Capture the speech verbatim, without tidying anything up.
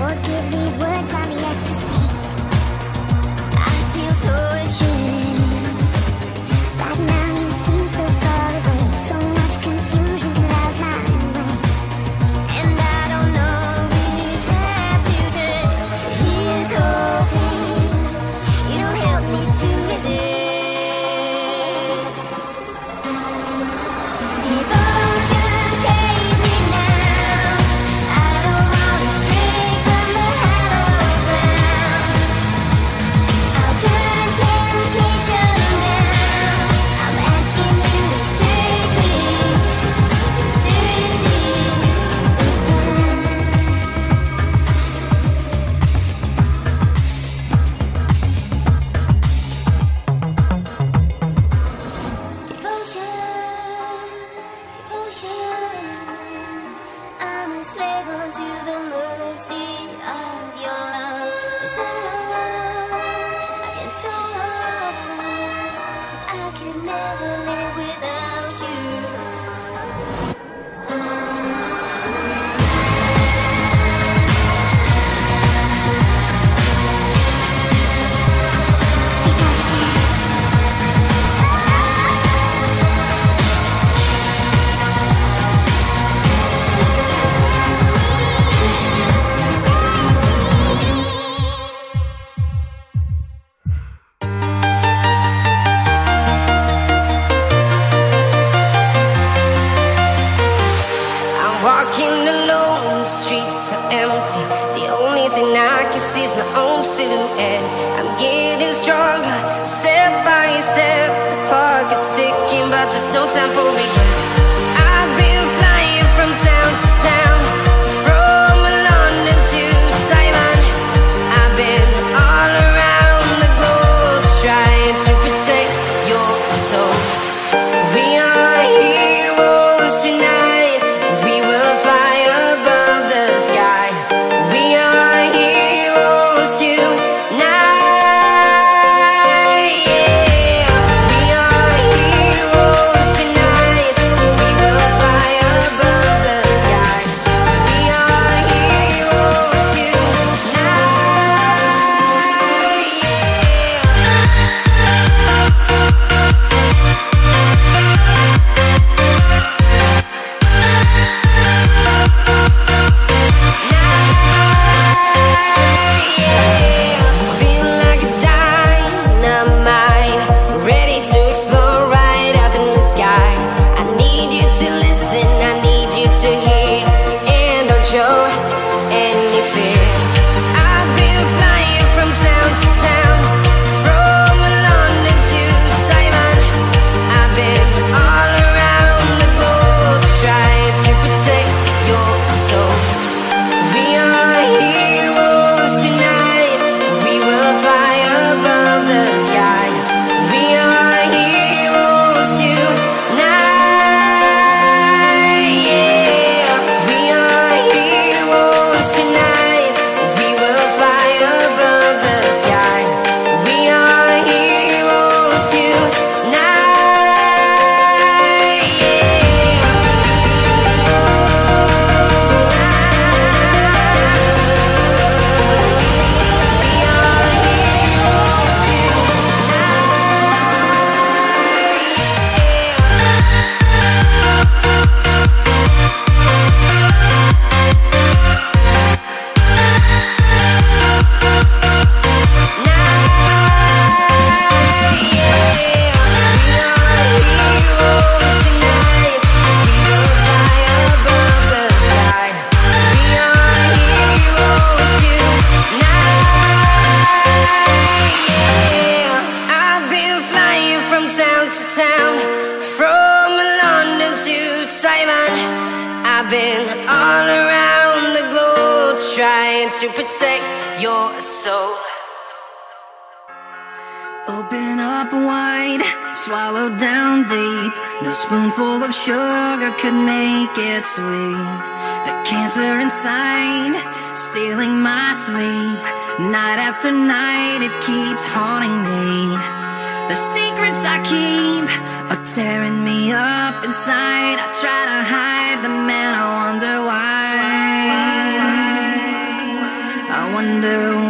Forgive these words I'm yet to speak. I feel so ashamed. Right now you seem so far away. So much confusion clouds my way, and I don't know which path to take. Here's hoping it'll help me to resist. Devotion, save me now. I don't wanna stray from the hallowed ground. I'll turn temptation down. I'm asking you to take me to safety this time. Devotion, devotion. I'm a slave unto the mercy of your love. For so long, I've been so long. I could never live without you. I'm walking alone, the streets are empty. The only thing I can see is my own silhouette. I'm getting stronger, step by step. The clock is ticking, but there's no time for regrets. I've been flying from town to town, from London to Taiwan. I've been all around the globe, trying to protect your soul. We are heroes tonight. We will fly above the sky. We are heroes tonight. Yeah. We are heroes tonight. We will fly above the sky. We are heroes tonight. Feel like a dynamite, ready to explode right up in the sky. I need you to listen, I need you to hear, and don't show any fear. I've been flying from town to town, from London to Taiwan. I've been all around the globe, trying to protect your soul. We are heroes tonight. We will fly above the sky. We are heroes tonight. Yeah. We are heroes tonight. We will fly above the sky. We are heroes tonight. I've been flying from town to town, from London to Taiwan. I've been all around the globe, trying to protect your soul. Open up wide, swallow down deep. No spoonful of sugar could make it sweet. The cancer inside, stealing my sleep. Night after night, it keeps haunting me. The secrets I keep are tearing me up inside. I try to hide them and I wonder why. wonder